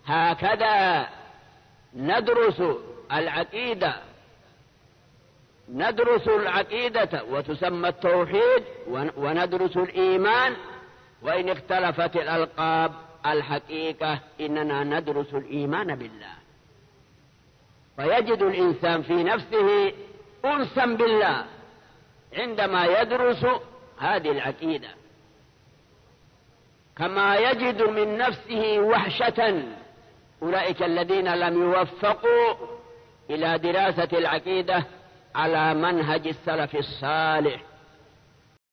هكذا ندرس العقيدة وتسمى التوحيد، وندرس الإيمان. وإن اختلفت الألقاب، الحقيقة إننا ندرس الإيمان بالله. فيجد الإنسان في نفسه أنسا بالله عندما يدرس هذه العقيدة، كما يجد من نفسه وحشة أولئك الذين لم يوفقوا إلى دراسة العقيدة على منهج السلف الصالح.